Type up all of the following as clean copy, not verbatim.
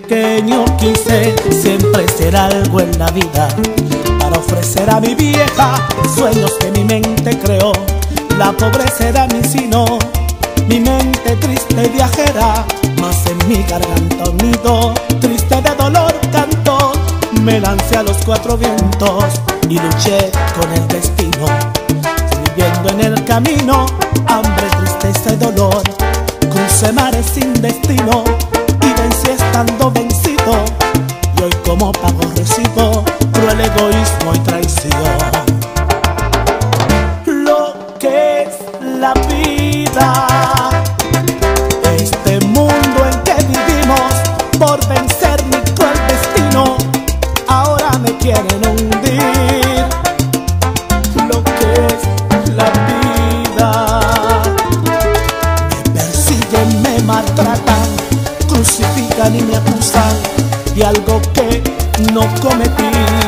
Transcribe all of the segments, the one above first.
pequeño quise siempre ser algo en la vida, para ofrecer a mi vieja sueños que mi mente creó. La pobreza era mi sino, mi mente triste viajera, mas en mi garganta un nido triste de dolor cantó. Me lancé a los cuatro vientos y luché con el destino, viviendo en el camino hambre, tristeza y dolor. Crucé mares sin destino y vencí estando vencido, y hoy como pago recibo cruel egoísmo y traición. Lo que es la vida, este mundo en que vivimos, por vencer mi cruel destino, ahora me quieren hundir. Lo que es la vida, me persiguen, me maltratan, crucifican y me acusan de algo que no cometí.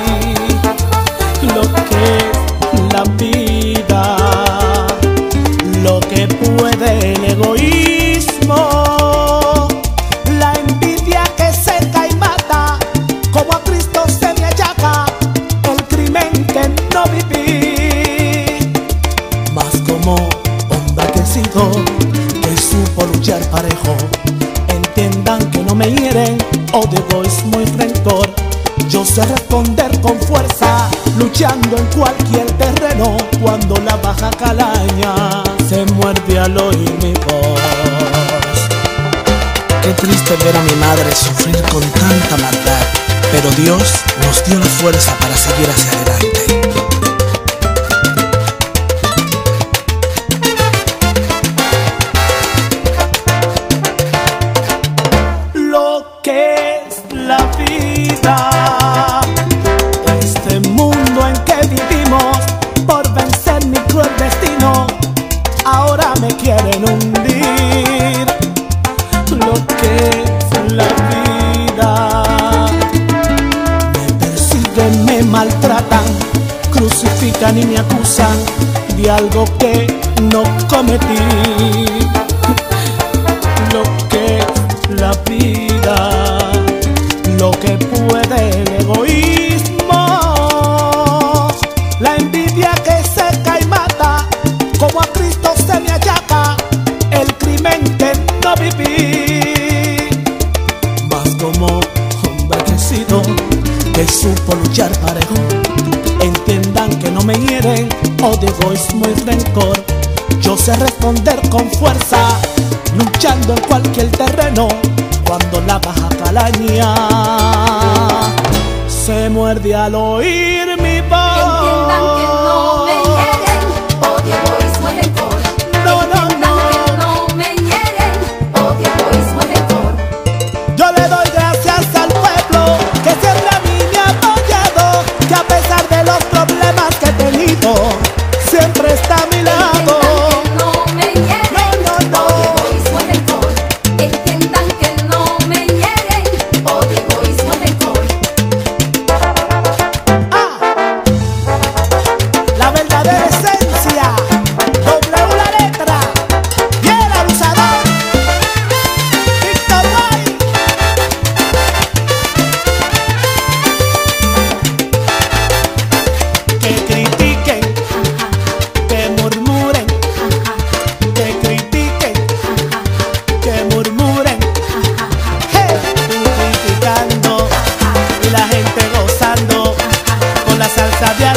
Lo que es la vida, lo que puede el egoísmo, la envidia que seca y mata, como a Cristo se me achaca el crimen que no viví. Mas como hombre que he sido, que supo luchar parejo, entiendan que no me hieren odio, egoísmo y rencor. Yo sé responder con fuerza, luchando en cualquier terreno, cuando la baja calaña se muerde al oír mi voz. Qué triste ver a mi madre sufrir con tanta maldad, pero Dios nos dio la fuerza para seguir hacia adelante. Lo que es la vida, este mundo en que vivimos, por vencer mi cruel destino, ahora me quieren hundir. Lo que es la vida, me persiguen, me maltratan, crucifican y me acusan de algo que no cometí. Lo que es la vida, lo que puede el egoísmo, la envidia que seca y mata, como a Cristo se me achaca el crimen que no viví. Mas como hombre que he sido, que supo luchar parejo, entiendan que no me hieren odio, egoísmo y rencor. Yo sé responder con fuerza, luchando en cualquier terreno, cuando la baja calaña se muerde al oír mi voz. Entiendan que no me hieren odio, egoísmo y rencor. No, no, Entiendan que no me hieren odio, egoísmo y rencor. Yo le doy gracias al pueblo que siempre a mí me ha apoyado, que a pesar de los problemas que he tenido, siempre está a mi lado. La gente gozando con la salsa de